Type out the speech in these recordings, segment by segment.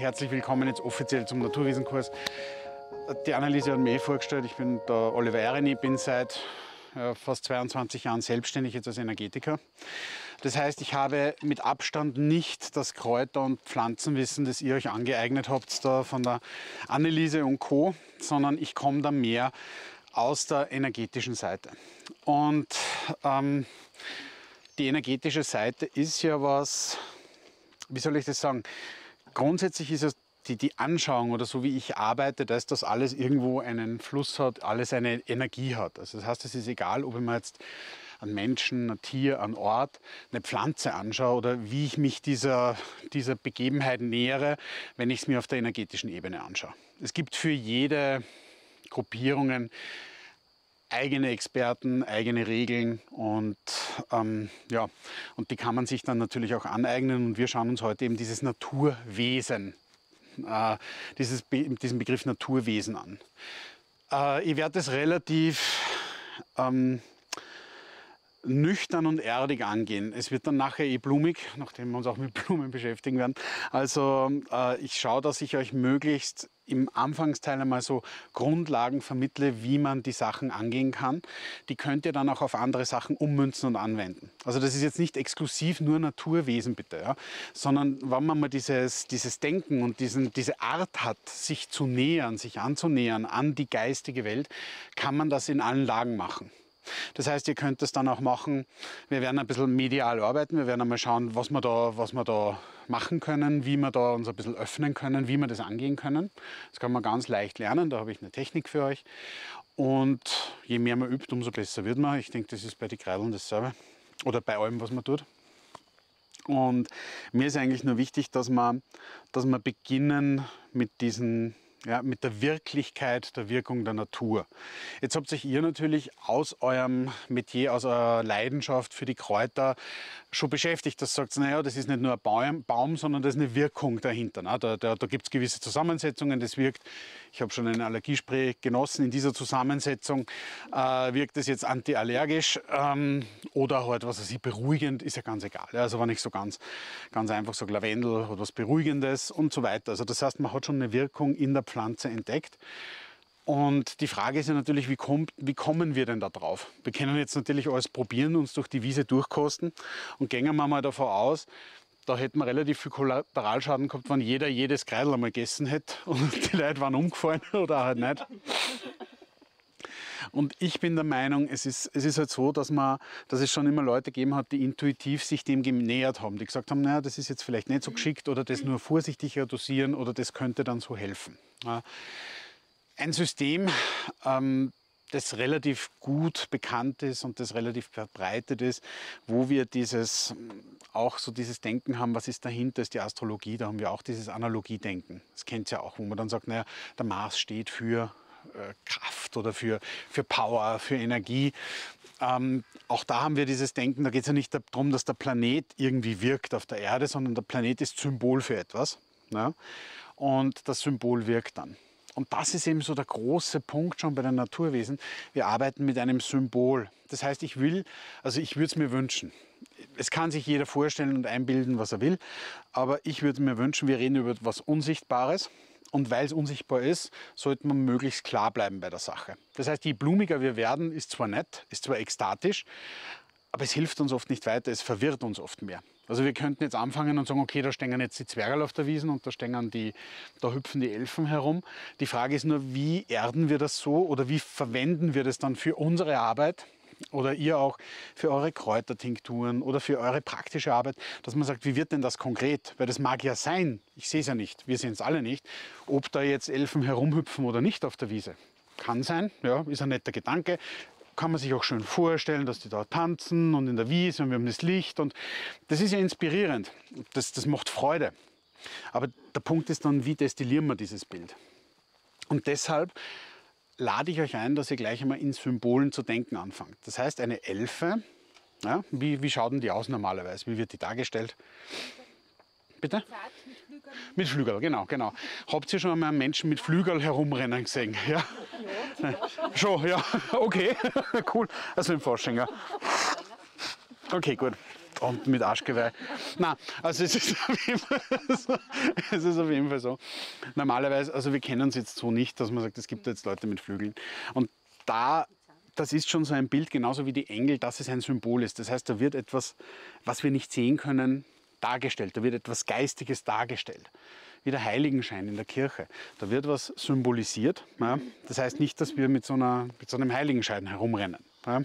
herzlich willkommen jetzt offiziell zum Naturwiesenkurs. Die Anneliese hat mir vorgestellt, ich bin der Oliver Ereni, bin seit fast 22 Jahren selbstständig jetzt als Energetiker. Das heißt, ich habe mit Abstand nicht das Kräuter- und Pflanzenwissen, das ihr euch angeeignet habt, da von der Anneliese und Co., sondern ich komme da mehr aus der energetischen Seite. Und die energetische Seite ist ja was, wie soll ich das sagen? Grundsätzlich ist es die Anschauung oder so wie ich arbeite, dass das alles irgendwo einen Fluss hat, alles eine Energie hat. Also das heißt, es ist egal, ob ich mir jetzt einen Menschen, ein Tier, einen Ort, eine Pflanze anschaue oder wie ich mich dieser Begebenheit nähere, wenn ich es mir auf der energetischen Ebene anschaue. Es gibt für jede Gruppierungen eigene Experten, eigene Regeln und ja, und die kann man sich dann natürlich auch aneignen und wir schauen uns heute eben dieses Naturwesen, diesen Begriff Naturwesen an. Ich werde es relativ nüchtern und erdig angehen. Es wird dann nachher eh blumig, nachdem wir uns auch mit Blumen beschäftigen werden. Also ich schaue, dass ich euch möglichst im Anfangsteil einmal so Grundlagen vermittle, wie man die Sachen angehen kann. Die könnt ihr dann auch auf andere Sachen ummünzen und anwenden. Also das ist jetzt nicht exklusiv nur Naturwesen, bitte, ja? Sondern wenn man mal dieses Denken und diese Art hat, sich zu nähern, sich anzunähern an die geistige Welt, kann man das in allen Lagen machen. Das heißt, ihr könnt es dann auch machen, wir werden ein bisschen medial arbeiten, wir werden einmal schauen, was wir da machen können, wie wir da uns ein bisschen öffnen können, wie wir das angehen können. Das kann man ganz leicht lernen, da habe ich eine Technik für euch. Und je mehr man übt, umso besser wird man. Ich denke, das ist bei den Kreideln dasselbe oder bei allem, was man tut. Und mir ist eigentlich nur wichtig, dass wir beginnen mit mit der Wirklichkeit der Wirkung der Natur. Jetzt habt euch ihr natürlich aus eurem Metier, aus eurer Leidenschaft für die Kräuter schon beschäftigt. Das sagt, naja, das ist nicht nur ein Baum, sondern das ist eine Wirkung dahinter. Ne? Da gibt es gewisse Zusammensetzungen, das wirkt. Ich habe schon ein Allergiespray genossen. In dieser Zusammensetzung wirkt es jetzt antiallergisch oder halt, was weiß ich, beruhigend, ist ja ganz egal. Ja? Also wenn ich so ganz einfach sage, Lavendel oder was Beruhigendes und so weiter. Also das heißt, man hat schon eine Wirkung in der Pflanze entdeckt. Und die Frage ist ja natürlich, wie kommen wir denn da drauf? Wir können jetzt natürlich alles probieren, uns durch die Wiese durchkosten und gehen wir mal davon aus, da hätten wir relativ viel Kollateralschaden gehabt, wenn jeder jedes Kreidel einmal gegessen hätte und die Leute waren umgefallen oder halt nicht. Und ich bin der Meinung, es ist halt so, dass es schon immer Leute gegeben hat, die intuitiv sich dem genähert haben, die gesagt haben, naja, das ist jetzt vielleicht nicht so geschickt oder das nur vorsichtiger dosieren oder das könnte dann so helfen. Ein System, das relativ gut bekannt ist und das relativ verbreitet ist, wo wir dieses Denken haben, was ist dahinter, ist die Astrologie, da haben wir auch dieses Analogiedenken. Das kennt ihr ja auch, wo man dann sagt, naja, der Mars steht für Kraft oder für Power, für Energie. Auch da haben wir dieses Denken, da geht es ja nicht darum, dass der Planet irgendwie wirkt auf der Erde, sondern der Planet ist Symbol für etwas. Ja? Und das Symbol wirkt dann. Und das ist eben so der große Punkt schon bei den Naturwesen. Wir arbeiten mit einem Symbol. Das heißt, ich würde es mir wünschen. Es kann sich jeder vorstellen und einbilden, was er will. Aber ich würde mir wünschen, wir reden über etwas Unsichtbares. Und weil es unsichtbar ist, sollte man möglichst klar bleiben bei der Sache. Das heißt, je blumiger wir werden, ist zwar nett, ist zwar ekstatisch, aber es hilft uns oft nicht weiter, es verwirrt uns oft mehr. Also wir könnten jetzt anfangen und sagen, okay, da stehen jetzt die Zwergerl auf der Wiesn und da hüpfen die Elfen herum. Die Frage ist nur, wie erden wir das so oder wie verwenden wir das dann für unsere Arbeit oder ihr auch für eure Kräutertinkturen oder für eure praktische Arbeit, dass man sagt, wie wird denn das konkret? Weil das mag ja sein, ich sehe es ja nicht, wir sehen es alle nicht, ob da jetzt Elfen herumhüpfen oder nicht auf der Wiese. Kann sein, ja, ist ein netter Gedanke. Kann man sich auch schön vorstellen, dass die da tanzen und in der Wiese und wir haben das Licht und das ist ja inspirierend, das macht Freude. Aber der Punkt ist dann, wie destillieren wir dieses Bild? Und deshalb lade ich euch ein, dass ihr gleich einmal in Symbolen zu denken anfangt. Das heißt, eine Elfe, ja, wie schaut denn die aus normalerweise? Wie wird die dargestellt? Bitte? Mit Flügel, genau. Habt ihr schon einmal einen Menschen mit Flügel herumrennen gesehen? Ja? Schon, ja, okay, cool. Also im Fasching, ja. Okay, gut. Und mit Arschgeweih. Na, also es ist auf jeden Fall so. Es ist auf jeden Fall so. Normalerweise, also wir kennen es jetzt so nicht, dass man sagt, es gibt jetzt Leute mit Flügeln. Und das ist schon so ein Bild, genauso wie die Engel, dass es ein Symbol ist. Das heißt, da wird etwas, was wir nicht sehen können, dargestellt. Da wird etwas Geistiges dargestellt. Wie der Heiligenschein in der Kirche. Da wird was symbolisiert. Ja. Das heißt nicht, dass wir mit so einem Heiligenschein herumrennen. Ja.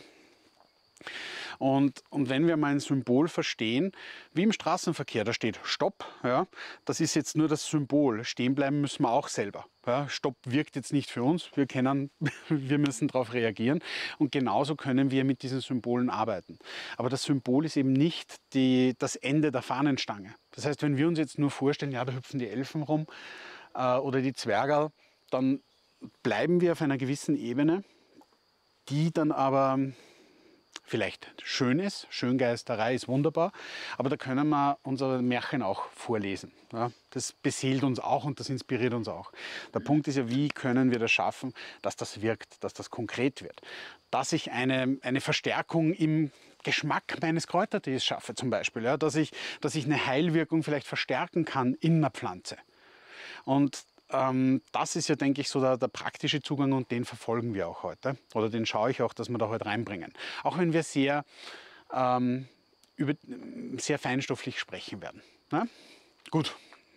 Und wenn wir mal ein Symbol verstehen, wie im Straßenverkehr, da steht Stopp, ja, das ist jetzt nur das Symbol. Stehen bleiben müssen wir auch selber. Ja, Stopp wirkt jetzt nicht für uns, wir müssen darauf reagieren. Und genauso können wir mit diesen Symbolen arbeiten. Aber das Symbol ist eben nicht das Ende der Fahnenstange. Das heißt, wenn wir uns jetzt nur vorstellen, ja, da hüpfen die Elfen rum oder die Zwergerl, dann bleiben wir auf einer gewissen Ebene, die dann aber vielleicht schön ist. Schöngeisterei ist wunderbar, aber da können wir unsere Märchen auch vorlesen. Ja, das beseelt uns auch und das inspiriert uns auch. Der Punkt ist ja, wie können wir das schaffen, dass das wirkt, dass das konkret wird. Dass ich eine Verstärkung im Geschmack meines Kräutertees schaffe zum Beispiel. Ja, dass ich eine Heilwirkung vielleicht verstärken kann in einer Pflanze. Und das ist ja, denke ich, so der praktische Zugang und den verfolgen wir auch heute. Oder den schaue ich auch, dass wir da heute reinbringen. Auch wenn wir sehr feinstofflich sprechen werden. Ja? Gut.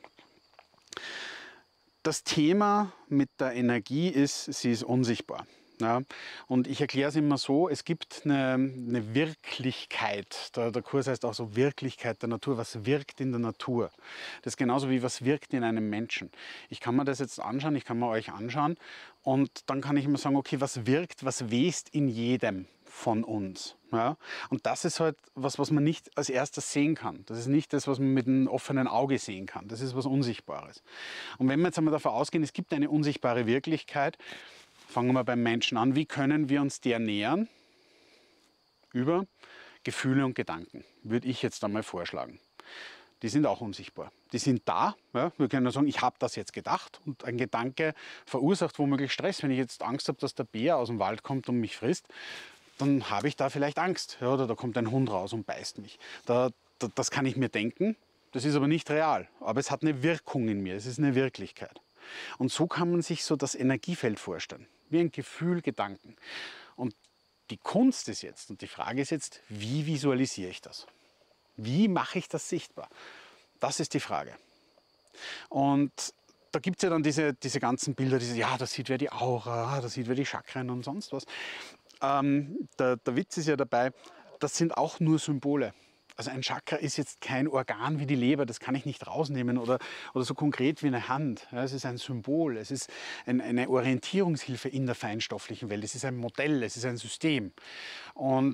Das Thema mit der Energie ist, sie ist unsichtbar. Ja, und ich erkläre es immer so, es gibt eine Wirklichkeit, der Kurs heißt auch so Wirklichkeit der Natur, was wirkt in der Natur. Das ist genauso wie was wirkt in einem Menschen. Ich kann mir das jetzt anschauen, ich kann mir euch anschauen und dann kann ich immer sagen, okay, was wirkt, was west in jedem von uns. Ja, und das ist halt was man nicht als erstes sehen kann. Das ist nicht das, was man mit einem offenen Auge sehen kann. Das ist was Unsichtbares. Und wenn wir jetzt einmal davon ausgehen, es gibt eine unsichtbare Wirklichkeit, fangen wir beim Menschen an. Wie können wir uns der nähern? Über Gefühle und Gedanken, würde ich jetzt einmal vorschlagen. Die sind auch unsichtbar. Die sind da. Ja? Wir können sagen, ich habe das jetzt gedacht und ein Gedanke verursacht womöglich Stress. Wenn ich jetzt Angst habe, dass der Bär aus dem Wald kommt und mich frisst, dann habe ich da vielleicht Angst. Ja? Oder da kommt ein Hund raus und beißt mich. Das kann ich mir denken, das ist aber nicht real. Aber es hat eine Wirkung in mir, es ist eine Wirklichkeit. Und so kann man sich so das Energiefeld vorstellen, wie ein Gefühl, Gedanken. Und die Kunst ist jetzt, und die Frage ist jetzt, wie visualisiere ich das? Wie mache ich das sichtbar? Das ist die Frage. Und da gibt es ja dann diese ganzen Bilder, ja, da sieht wer die Aura, da sieht wer die Chakren und sonst was. Der Witz ist ja dabei, das sind auch nur Symbole. Also ein Chakra ist jetzt kein Organ wie die Leber, das kann ich nicht rausnehmen oder so konkret wie eine Hand. Ja, es ist ein Symbol, es ist eine Orientierungshilfe in der feinstofflichen Welt, es ist ein Modell, es ist ein System. Und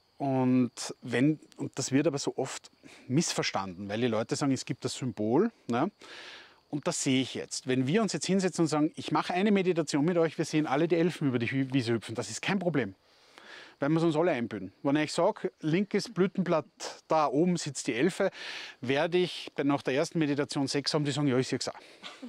das wird aber so oft missverstanden, weil die Leute sagen, es gibt das Symbol, ne? Und das sehe ich jetzt. Wenn wir uns jetzt hinsetzen und sagen, ich mache eine Meditation mit euch, wir sehen alle die Elfen über die Wiese hüpfen, das ist kein Problem. Weil wir es uns alle einbilden. Wenn ich sage, linkes Blütenblatt, da oben sitzt die Elfe, werde ich nach der ersten Meditation 6 haben, die sagen, ja, ich sehe es auch.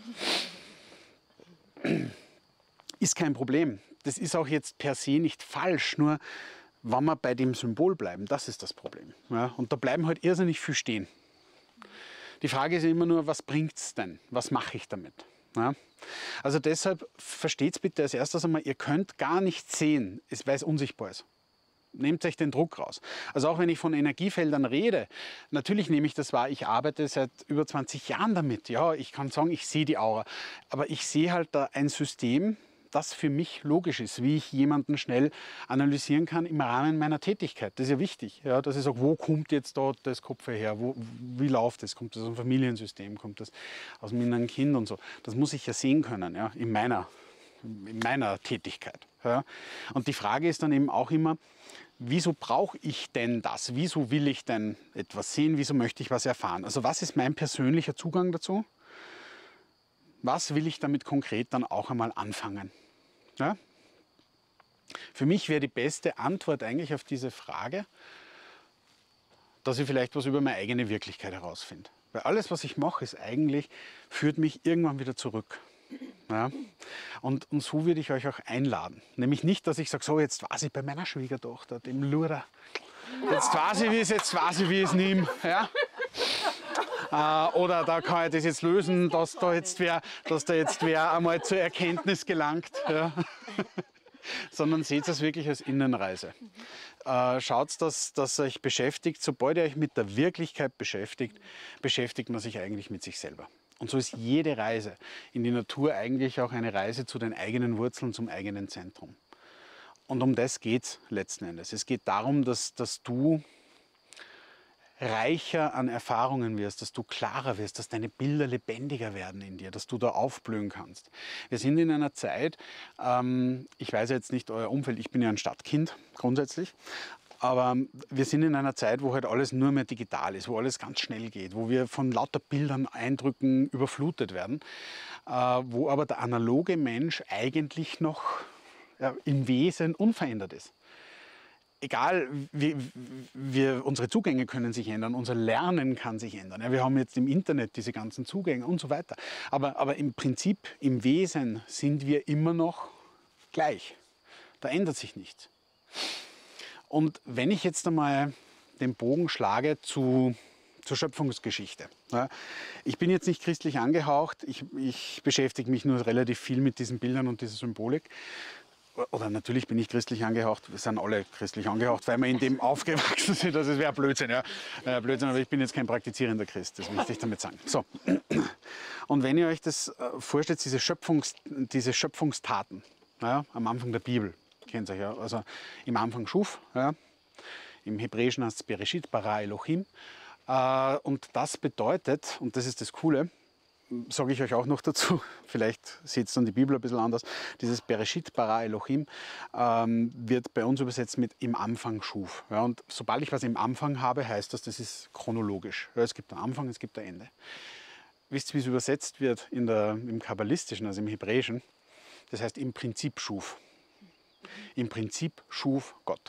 Ist kein Problem. Das ist auch jetzt per se nicht falsch, nur wenn wir bei dem Symbol bleiben, das ist das Problem. Ja, und da bleiben halt irrsinnig viel stehen. Die Frage ist immer nur, was bringt es denn? Was mache ich damit? Ja? Also deshalb versteht es bitte als erstes einmal, ihr könnt gar nicht sehen, weil es unsichtbar ist. Nehmt euch den Druck raus. Also auch wenn ich von Energiefeldern rede, natürlich nehme ich das wahr, ich arbeite seit über 20 Jahren damit. Ja, ich kann sagen, ich sehe die Aura. Aber ich sehe halt da ein System, das für mich logisch ist, wie ich jemanden schnell analysieren kann im Rahmen meiner Tätigkeit. Das ist ja wichtig, ja, dass ich sage, wo kommt jetzt da das Kopf her, wie läuft das, kommt das aus dem Familiensystem, kommt das aus dem inneren Kind und so. Das muss ich ja sehen können, ja, in meiner Tätigkeit. Ja. Und die Frage ist dann eben auch immer, wieso brauche ich denn das? Wieso will ich denn etwas sehen? Wieso möchte ich was erfahren? Also was ist mein persönlicher Zugang dazu? Was will ich damit konkret dann auch einmal anfangen? Ja? Für mich wäre die beste Antwort eigentlich auf diese Frage, dass ich vielleicht was über meine eigene Wirklichkeit herausfinde. Weil alles, was ich mache, ist eigentlich, führt mich irgendwann wieder zurück. Ja? Und so würde ich euch auch einladen. Nämlich nicht, dass ich sage, so jetzt war ich bei meiner Schwiegertochter, dem Lura. jetzt weiß ich, wie es jetzt weiß ich, wie ich es nehme. Ja? Oder da kann ich das jetzt lösen, dass da jetzt wer einmal zur Erkenntnis gelangt. Ja? Sondern seht es wirklich als Innenreise. Schaut, dass euch beschäftigt. Sobald ihr euch mit der Wirklichkeit beschäftigt, beschäftigt man sich eigentlich mit sich selber. Und so ist jede Reise in die Natur eigentlich auch eine Reise zu den eigenen Wurzeln, zum eigenen Zentrum. Und um das geht es letzten Endes. Es geht darum, dass du reicher an Erfahrungen wirst, dass du klarer wirst, dass deine Bilder lebendiger werden in dir, dass du da aufblühen kannst. Wir sind in einer Zeit, ich weiß jetzt nicht euer Umfeld, ich bin ja ein Stadtkind grundsätzlich, aber wir sind in einer Zeit, wo halt alles nur mehr digital ist, wo alles ganz schnell geht, wo wir von lauter Bildern, Eindrücken überflutet werden, wo aber der analoge Mensch eigentlich noch im Wesen unverändert ist. Egal, unsere Zugänge können sich ändern, unser Lernen kann sich ändern. Ja, wir haben jetzt im Internet diese ganzen Zugänge und so weiter. Aber im Prinzip, im Wesen sind wir immer noch gleich. Da ändert sich nichts. Und wenn ich jetzt einmal den Bogen schlage zur Schöpfungsgeschichte. Ja, ich bin jetzt nicht christlich angehaucht, ich beschäftige mich nur relativ viel mit diesen Bildern und dieser Symbolik. Oder natürlich bin ich christlich angehaucht, wir sind alle christlich angehaucht, weil wir in dem aufgewachsen sind, das wäre Blödsinn. Ja. Blödsinn, aber ich bin jetzt kein praktizierender Christ, das möchte ich damit sagen. So. Und wenn ihr euch das vorstellt, diese Schöpfungstaten, ja, am Anfang der Bibel, kennt ihr ja, also im Anfang schuf, ja, im Hebräischen heißt es Bereshit, bara Elohim, und das bedeutet, und das ist das Coole, sage ich euch auch noch dazu, vielleicht sieht es dann die Bibel ein bisschen anders, dieses Bereshit bara Elohim wird bei uns übersetzt mit im Anfang schuf. Ja, und sobald ich was im Anfang habe, heißt das, das ist chronologisch. Ja, es gibt einen Anfang, es gibt ein Ende. Wisst ihr, wie es übersetzt wird im Kabbalistischen, also im Hebräischen? Das heißt im Prinzip schuf. Im Prinzip schuf Gott.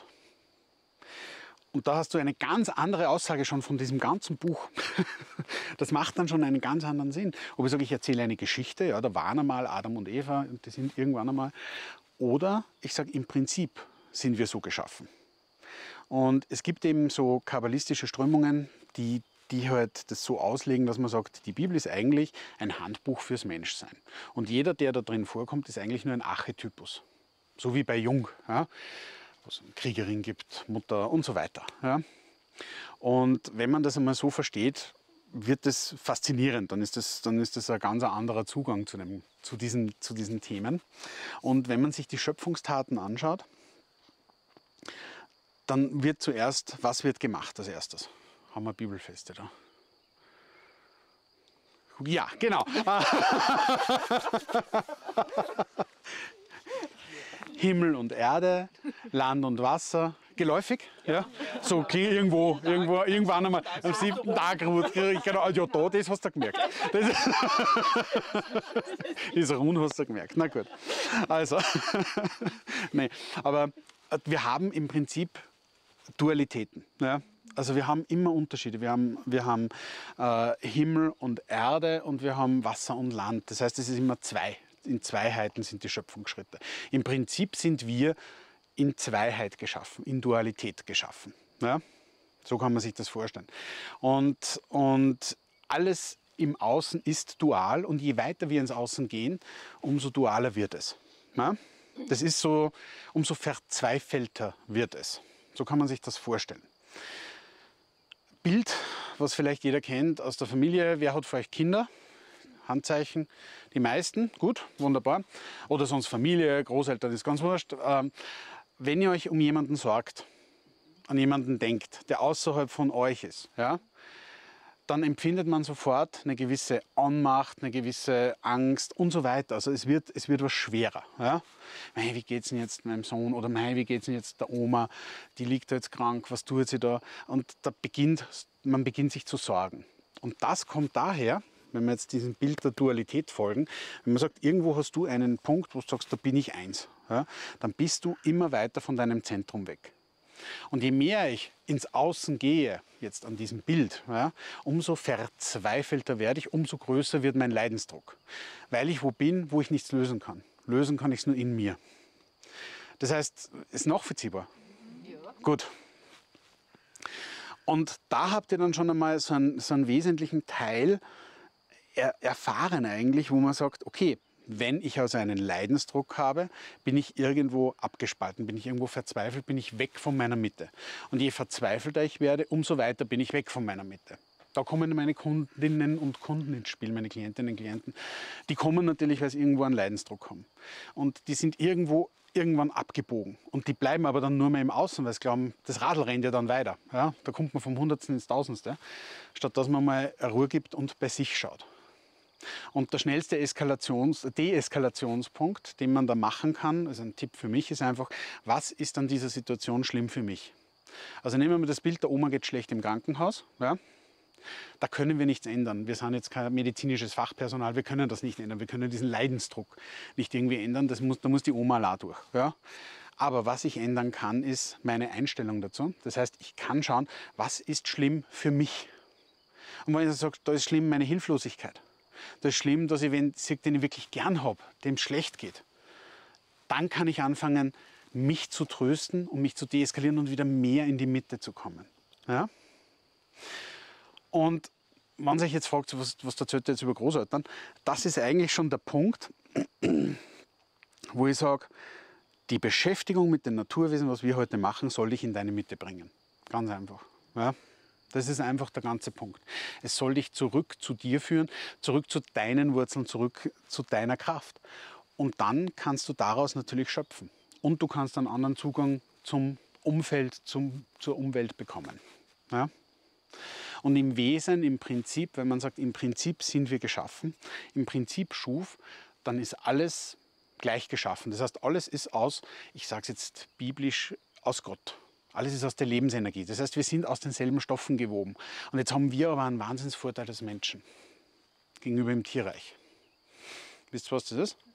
Und da hast du eine ganz andere Aussage schon von diesem ganzen Buch. Das macht dann schon einen ganz anderen Sinn. Ob ich sage, ich erzähle eine Geschichte, ja, da waren einmal Adam und Eva, die sind irgendwann einmal. Oder ich sage, im Prinzip sind wir so geschaffen. Und es gibt eben so kabbalistische Strömungen, die halt das so auslegen, dass man sagt, die Bibel ist eigentlich ein Handbuch fürs Menschsein. Und jeder, der da drin vorkommt, ist eigentlich nur ein Archetypus. So wie bei Jung. Ja, wo es eine Kriegerin gibt, Mutter und so weiter. Ja. Und wenn man das einmal so versteht, wird das faszinierend. Dann ist das ein ganz anderer Zugang zu diesen Themen. Und wenn man sich die Schöpfungstaten anschaut, dann wird zuerst, was wird gemacht als erstes? Haben wir Bibelfeste da? Ja, genau. Himmel und Erde, Land und Wasser. Geläufig? Ja. So irgendwann einmal am 7. Tag ruht. Genau, ja, das hast du gemerkt. Das Rund hast du gemerkt. Na gut. Also, nee, aber wir haben im Prinzip Dualitäten. Ja. Also wir haben immer Unterschiede. Wir haben Himmel und Erde und wir haben Wasser und Land. Das heißt, es ist immer zwei. In Zweiheiten sind die Schöpfungsschritte. Im Prinzip sind wir in Zweiheit geschaffen, in Dualität geschaffen. Ja? So kann man sich das vorstellen. Und alles im Außen ist dual und je weiter wir ins Außen gehen, umso dualer wird es. Ja? Das ist so, umso verzweifelter wird es. So kann man sich das vorstellen. Bild, was vielleicht jeder kennt aus der Familie. Wer hat für euch Kinder? Handzeichen. Die meisten. Gut, wunderbar. Oder sonst Familie, Großeltern, ist ganz wurscht. Wenn ihr euch um jemanden sorgt, an jemanden denkt, der außerhalb von euch ist, ja, dann empfindet man sofort eine gewisse Ohnmacht, eine gewisse Angst und so weiter. Also es wird was schwerer. Ja? Mei, wie geht es denn jetzt meinem Sohn? Oder mei, wie geht es denn jetzt der Oma? Die liegt da jetzt krank, was tut sie da? Und man beginnt sich zu sorgen. Und das kommt daher, wenn wir jetzt diesem Bild der Dualität folgen, wenn man sagt, irgendwo hast du einen Punkt, wo du sagst, da bin ich eins, ja? Dann bist du immer weiter von deinem Zentrum weg. Und je mehr ich ins Außen gehe, jetzt an diesem Bild, ja, umso verzweifelter werde ich, umso größer wird mein Leidensdruck. Weil ich wo bin, wo ich nichts lösen kann. Lösen kann ich es nur in mir. Das heißt, ist nachvollziehbar? Ja. Gut. Und da habt ihr dann schon einmal so einen wesentlichen Teil erfahren eigentlich, wo man sagt, okay, wenn ich also einen Leidensdruck habe, bin ich irgendwo abgespalten, bin ich irgendwo verzweifelt, bin ich weg von meiner Mitte. Und je verzweifelter ich werde, umso weiter bin ich weg von meiner Mitte. Da kommen meine Kundinnen und Kunden ins Spiel, meine Klientinnen und Klienten. Die kommen natürlich, weil sie irgendwo einen Leidensdruck haben. Und die sind irgendwann abgebogen. Und die bleiben aber dann nur mehr im Außen, weil sie glauben, das Radl rennt ja dann weiter. Ja, da kommt man vom Hundertsten ins Tausendste, statt dass man mal Ruhe gibt und bei sich schaut. Und der schnellste Deeskalationspunkt, den man da machen kann, also ein Tipp für mich, ist einfach, was ist an dieser Situation schlimm für mich? Also nehmen wir mal das Bild, der Oma geht schlecht im Krankenhaus. Ja? Da können wir nichts ändern. Wir sind jetzt kein medizinisches Fachpersonal, wir können das nicht ändern. Wir können diesen Leidensdruck nicht irgendwie ändern. Da muss die Oma allein durch. Ja? Aber was ich ändern kann, ist meine Einstellung dazu. Das heißt, ich kann schauen, was ist schlimm für mich? Und wenn ich sage, da ist schlimm meine Hilflosigkeit. Das ist schlimm, dass ich wen sehe, den ich wirklich gern habe, dem es schlecht geht. Dann kann ich anfangen, mich zu trösten und mich zu deeskalieren und wieder mehr in die Mitte zu kommen. Ja? Und wenn sich jetzt fragt, was erzählt ihr jetzt über Großeltern, das ist eigentlich schon der Punkt, wo ich sage, die Beschäftigung mit den Naturwesen, was wir heute machen, soll dich in deine Mitte bringen. Ganz einfach. Ja? Das ist einfach der ganze Punkt. Es soll dich zurück zu dir führen, zurück zu deinen Wurzeln, zurück zu deiner Kraft. Und dann kannst du daraus natürlich schöpfen. Und du kannst einen anderen Zugang zum Umfeld, zur Umwelt bekommen. Ja? Und im Wesen, im Prinzip, wenn man sagt, im Prinzip sind wir geschaffen, im Prinzip schuf, dann ist alles gleich geschaffen. Das heißt, alles ist aus, ich sage es jetzt biblisch, aus Gott. Alles ist aus der Lebensenergie. Das heißt, wir sind aus denselben Stoffen gewoben. Und jetzt haben wir aber einen Wahnsinnsvorteil als Menschen gegenüber dem Tierreich. Wisst ihr, was das ist?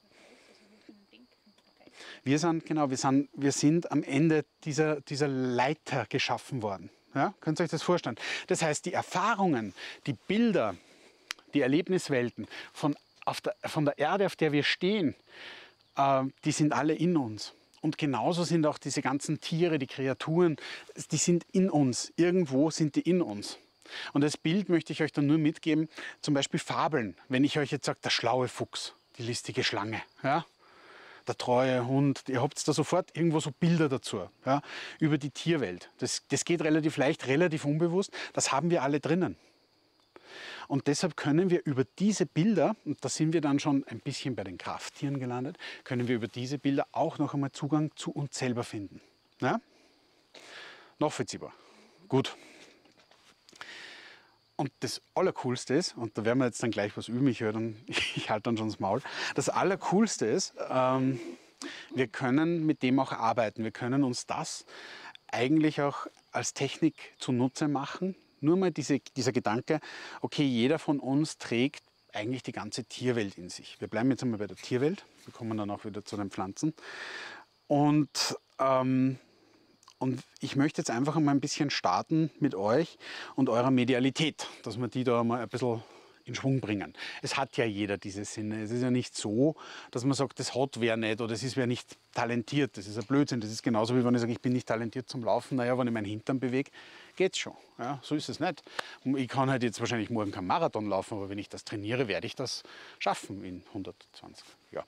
Wir sind am Ende dieser Leiter geschaffen worden. Ja? Könnt ihr euch das vorstellen? Das heißt, die Erfahrungen, die Bilder, die Erlebniswelten von der Erde, auf der wir stehen, die sind alle in uns. Und genauso sind auch diese ganzen Tiere, die Kreaturen, die sind in uns. Irgendwo sind die in uns. Und das Bild möchte ich euch dann nur mitgeben, zum Beispiel Fabeln. Wenn ich euch jetzt sage, der schlaue Fuchs, die listige Schlange, ja? Der treue Hund, ihr habt da sofort irgendwo so Bilder dazu, ja? Über die Tierwelt. Das geht relativ leicht, relativ unbewusst, das haben wir alle drinnen. Und deshalb können wir über diese Bilder, und da sind wir dann schon ein bisschen bei den Krafttieren gelandet, können wir über diese Bilder auch noch einmal Zugang zu uns selber finden. Ja? Nachvollziehbar. Gut. Und das Allercoolste ist, und da werden wir jetzt dann gleich was üben, ich halte dann schon das Maul, das Allercoolste ist, wir können mit dem auch arbeiten. Wir können uns das eigentlich auch als Technik zunutze machen. Nur mal dieser Gedanke, okay, jeder von uns trägt eigentlich die ganze Tierwelt in sich. Wir bleiben jetzt einmal bei der Tierwelt, wir kommen dann auch wieder zu den Pflanzen. Und ich möchte jetzt einfach mal ein bisschen starten mit euch und eurer Medialität, dass wir die da mal ein bisschen in Schwung bringen. Es hat ja jeder diese Sinne. Es ist ja nicht so, dass man sagt, das hat wer nicht oder es ist wer nicht talentiert. Das ist ein Blödsinn. Das ist genauso wie wenn ich sage, ich bin nicht talentiert zum Laufen. Naja, wenn ich meinen Hintern bewege, geht's schon. Ja, so ist es nicht. Ich kann halt jetzt wahrscheinlich morgen keinen Marathon laufen, aber wenn ich das trainiere, werde ich das schaffen in 120. Ja.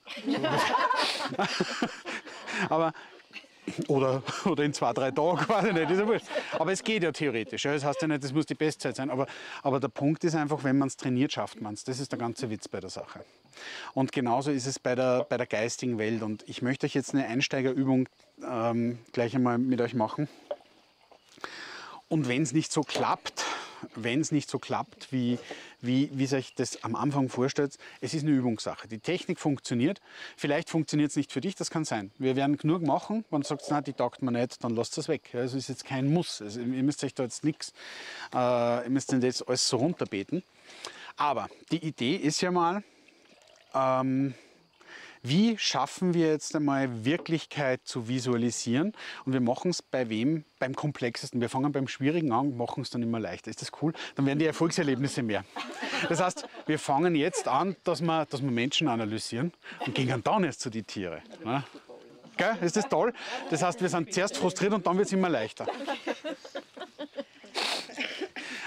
Aber oder in 2-3 Tagen, weiß ich nicht, ist ja wurscht. Aber es geht ja theoretisch. Ja. Das heißt ja nicht, das muss die Bestzeit sein. Aber der Punkt ist einfach, wenn man es trainiert, schafft man es. Das ist der ganze Witz bei der Sache. Und genauso ist es bei der geistigen Welt. Und ich möchte euch jetzt eine Einsteigerübung gleich einmal mit euch machen. Und wenn es nicht so klappt, wie ihr euch das am Anfang vorstellt, es ist eine Übungssache. Die Technik funktioniert, vielleicht funktioniert es nicht für dich, das kann sein. Wir werden genug machen, wenn du sagst, nein, die taugt mir nicht, dann lasst es weg. Also ist jetzt kein Muss. Also ihr müsst euch da jetzt nichts, ihr müsst nicht jetzt alles so runterbeten. Aber die Idee ist ja mal, wie schaffen wir jetzt einmal Wirklichkeit zu visualisieren? Und wir machen es bei wem? Beim Komplexesten. Wir fangen beim Schwierigen an und machen es dann immer leichter. Ist das cool? Dann werden die Erfolgserlebnisse mehr. Das heißt, wir fangen jetzt an, dass wir Menschen analysieren und gehen dann erst zu den Tieren. Ja? Gell? Ist das toll? Das heißt, wir sind zuerst frustriert und dann wird es immer leichter.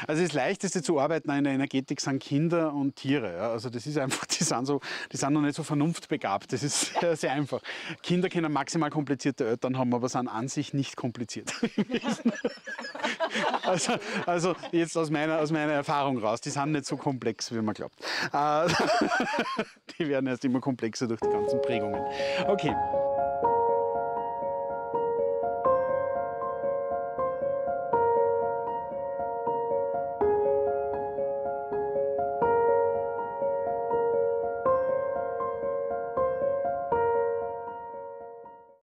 Also das Leichteste zu arbeiten in der Energetik sind Kinder und Tiere. Ja. Also das ist einfach, die sind noch nicht so vernunftbegabt. Das ist sehr, sehr einfach. Kinder können maximal komplizierte Eltern haben, aber sind an sich nicht kompliziert. Also jetzt aus meiner Erfahrung raus, die sind nicht so komplex, wie man glaubt. Die werden erst immer komplexer durch die ganzen Prägungen. Okay.